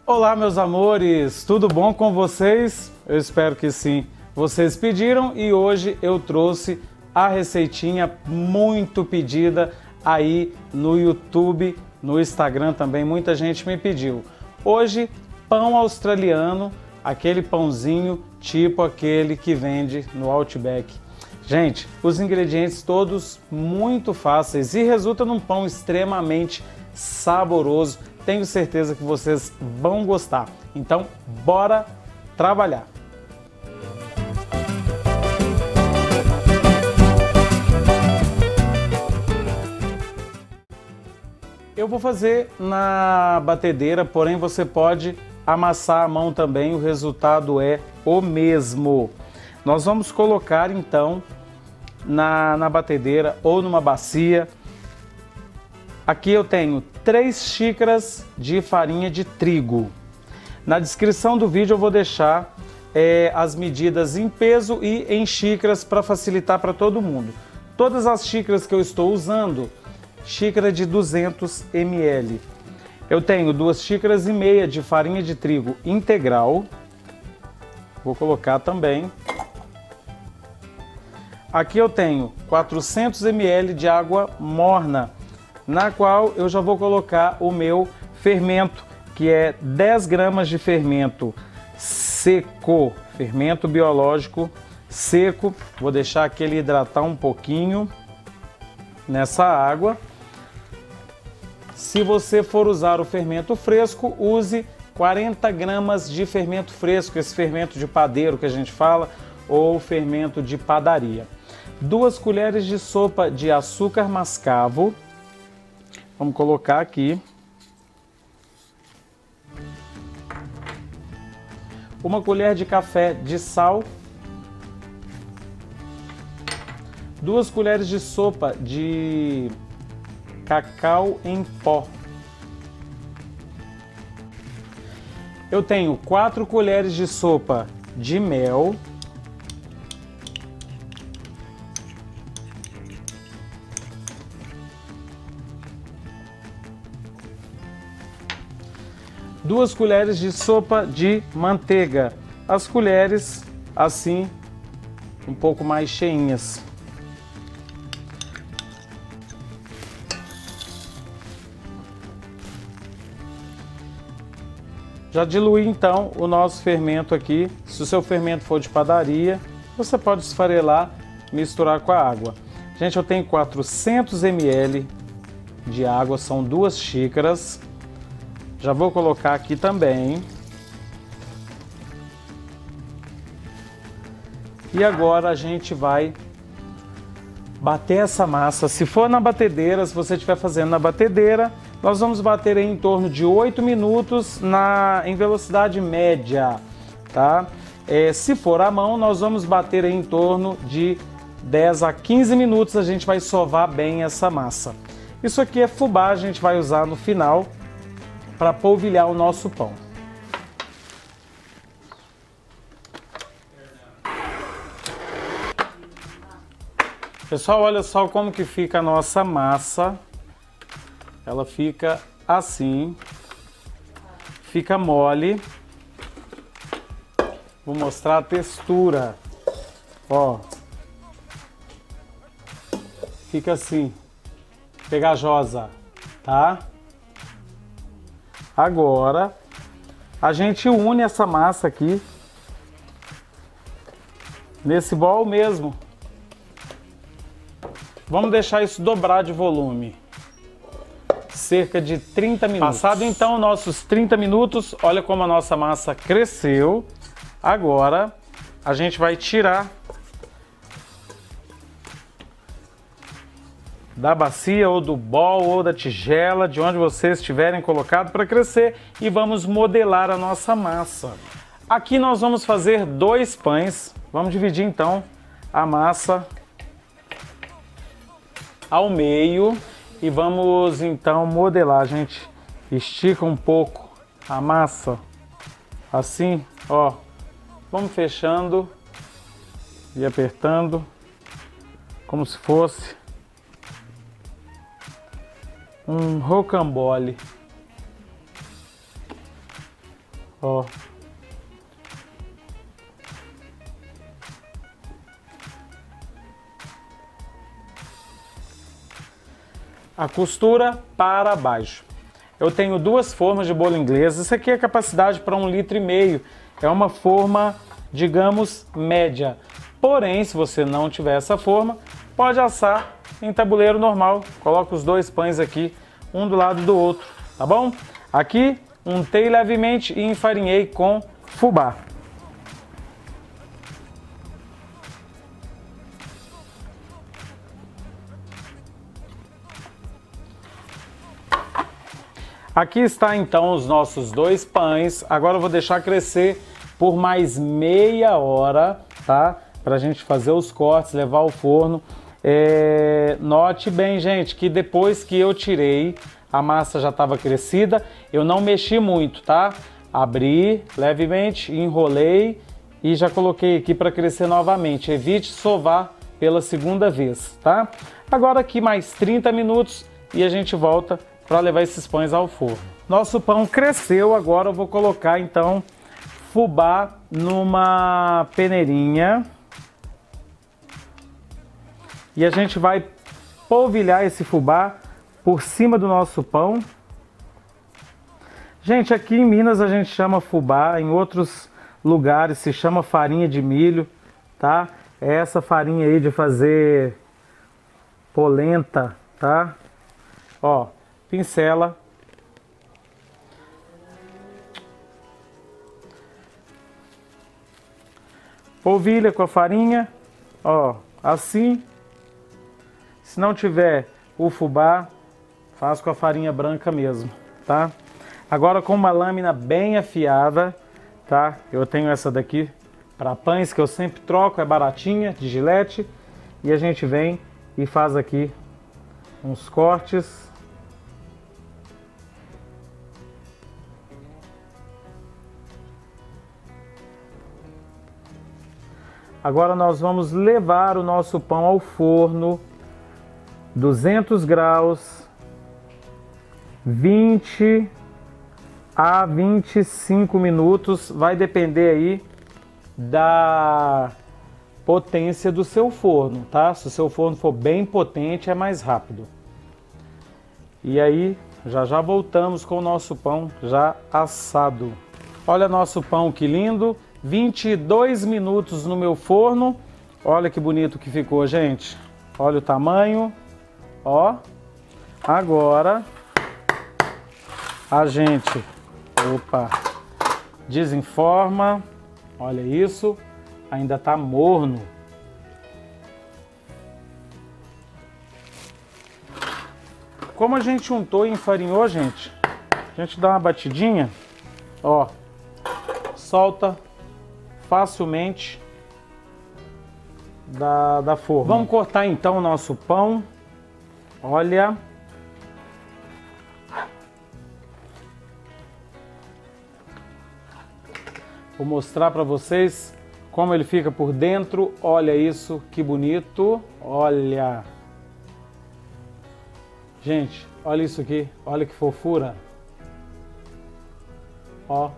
Olá, meus amores, tudo bom com vocês? Eu espero que sim. Vocês pediram e hoje eu trouxe a receitinha muito pedida aí no YouTube, no Instagram também, muita gente me pediu. Hoje, pão australiano, aquele pãozinho tipo aquele que vende no Outback. Gente, os ingredientes todos muito fáceis e resulta num pão extremamente saboroso. Tenho certeza que vocês vão gostar. Então, bora trabalhar! Eu vou fazer na batedeira, porém você pode amassar a mão também, o resultado é o mesmo. Nós vamos colocar então na batedeira ou numa bacia. Aqui eu tenho 3 xícaras de farinha de trigo. Na descrição do vídeo eu vou deixar as medidas em peso e em xícaras para facilitar para todo mundo. Todas as xícaras que eu estou usando, xícara de 200 ml. Eu tenho 2 xícaras e meia de farinha de trigo integral. Vou colocar também. Aqui eu tenho 400 ml de água morna, na qual eu já vou colocar o meu fermento, que é 10 gramas de fermento seco, fermento biológico seco. Vou deixar aqui ele hidratar um pouquinho nessa água. Se você for usar o fermento fresco, use 40 gramas de fermento fresco, esse fermento de padeiro que a gente fala, ou fermento de padaria. 2 colheres de sopa de açúcar mascavo. Vamos colocar aqui. 1 colher de café de sal. 2 colheres de sopa de cacau em pó. Eu tenho 4 colheres de sopa de mel. Duas colheres de sopa de manteiga. As colheres assim, um pouco mais cheinhas. Já diluí então o nosso fermento aqui. Se o seu fermento for de padaria, você pode esfarelar, misturar com a água. Gente, eu tenho 400 ml de água, são 2 xícaras. Já vou colocar aqui também. E agora a gente vai bater essa massa. Se for na batedeira, se você estiver fazendo na batedeira, nós vamos bater em torno de 8 minutos em velocidade média, tá? Se for à mão, nós vamos bater em torno de 10 a 15 minutos, a gente vai sovar bem essa massa. Isso aqui é fubá, a gente vai usar no final para polvilhar o nosso pão. Pessoal, olha só como que fica a nossa massa. Ela fica assim, fica mole. Vou mostrar a textura. Ó, fica assim, pegajosa, tá? Agora, a gente une essa massa aqui, nesse bol mesmo. Vamos deixar isso dobrar de volume. Cerca de 30 minutos. Passado então nossos 30 minutos, olha como a nossa massa cresceu. Agora, a gente vai tirar da bacia ou do bol ou da tigela, de onde vocês tiverem colocado para crescer, e vamos modelar a nossa massa. Aqui nós vamos fazer 2 pães. Vamos dividir então a massa ao meio e vamos então modelar. A gente estica um pouco a massa assim, ó. Vamos fechando e apertando como se fosse um rocambole. Ó. A costura para baixo. Eu tenho duas formas de bolo inglês. Isso aqui é capacidade para 1,5 litro. É uma forma, digamos, média. Porém, se você não tiver essa forma, pode assar em tabuleiro normal. Coloca os dois pães aqui, um do lado do outro, tá bom? Aqui, untei levemente e enfarinhei com fubá. Aqui está então os nossos dois pães. Agora eu vou deixar crescer por mais meia hora, tá? Pra gente fazer os cortes, levar ao forno. Note bem, gente, que depois que eu tirei, a massa já estava crescida. Eu não mexi muito, tá? Abri levemente, enrolei e já coloquei aqui para crescer novamente. Evite sovar pela segunda vez, tá? Agora aqui mais 30 minutos e a gente volta para levar esses pães ao forno. Nosso pão cresceu, agora eu vou colocar então fubá numa peneirinha. E a gente vai polvilhar esse fubá por cima do nosso pão. Gente, aqui em Minas a gente chama fubá, em outros lugares se chama farinha de milho, tá? É essa farinha aí de fazer polenta, tá? Ó, pincela. Polvilha com a farinha, ó, assim. Se não tiver o fubá, faz com a farinha branca mesmo, tá? Agora com uma lâmina bem afiada, tá? Eu tenho essa daqui para pães que eu sempre troco, é baratinha, de Gillette. E a gente vem e faz aqui uns cortes. Agora nós vamos levar o nosso pão ao forno, 200 graus, 20 a 25 minutos, vai depender aí da potência do seu forno, tá? Se o seu forno for bem potente, é mais rápido. E aí, já voltamos com o nosso pão já assado. Olha nosso pão, que lindo! 22 minutos no meu forno. Olha que bonito que ficou, gente. Olha o tamanho. Ó. Agora a gente, desenforma. Olha isso. Ainda tá morno. Como a gente untou e enfarinhou, gente, a gente dá uma batidinha, ó, solta facilmente da forma. Vamos cortar então o nosso pão. Olha. Vou mostrar para vocês como ele fica por dentro. Olha isso, que bonito. Olha. Gente, olha isso aqui. Olha que fofura. Ó.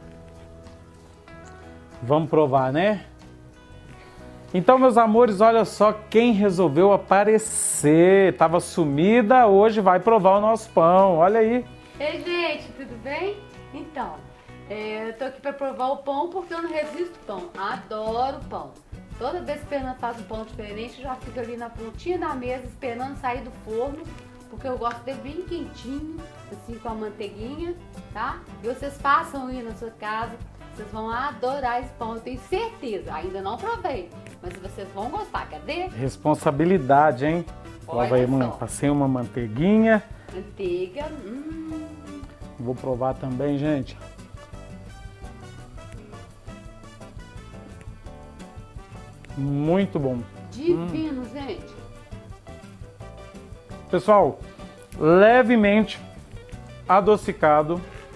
Vamos provar, né? Então, meus amores, olha só quem resolveu aparecer. Tava sumida, hoje vai provar o nosso pão. Olha aí. Ei, gente, tudo bem? Então, eu tô aqui pra provar o pão porque eu não resisto pão. Adoro pão. Toda vez que o Fernando faz um pão diferente, eu já fico ali na pontinha da mesa esperando sair do forno, porque eu gosto dele bem quentinho, assim com a manteiguinha, tá? E vocês façam aí na sua casa, vocês vão adorar esse pão, eu tenho certeza. Ainda não provei, mas vocês vão gostar. Cadê? Responsabilidade, hein? Prova aí, mãe. Passei uma manteiguinha. Manteiga. Vou provar também, gente. Muito bom. Divino, gente. Pessoal, levemente adocicado,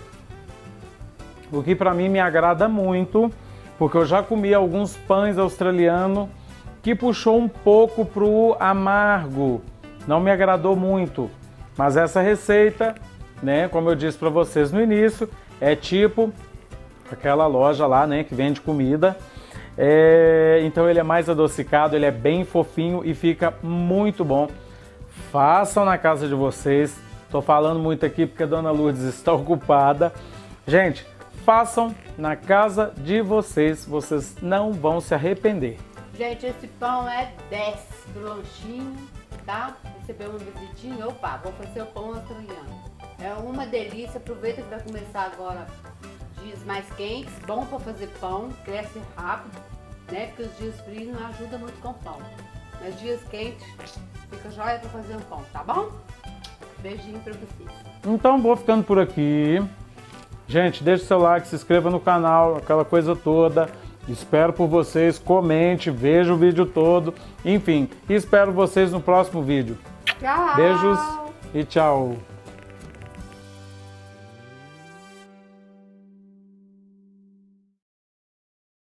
o que para mim me agrada muito, porque eu já comi alguns pães australianos que puxou um pouco pro amargo, não me agradou muito, mas essa receita, né, como eu disse para vocês no início, é tipo aquela loja lá, né, que vende comida. Então ele é mais adocicado, ele é bem fofinho e fica muito bom. Façam na casa de vocês. Tô falando muito aqui porque a Dona Lourdes está ocupada. Gente, façam na casa de vocês, vocês não vão se arrepender. Gente, esse pão é 10 do lanchinho, tá? Recebeu uma visitinha, opa, vou fazer o pão australiano. É uma delícia, aproveita que vai começar agora dias mais quentes, bom para fazer pão, cresce rápido, né? Porque os dias frios não ajudam muito com pão. Mas dias quentes, fica jóia para fazer um pão, tá bom? Beijinho para vocês. Então vou ficando por aqui. Gente, deixa o seu like, se inscreva no canal, aquela coisa toda. Espero por vocês, comente, veja o vídeo todo. Enfim, espero vocês no próximo vídeo. Tchau! Beijos e tchau!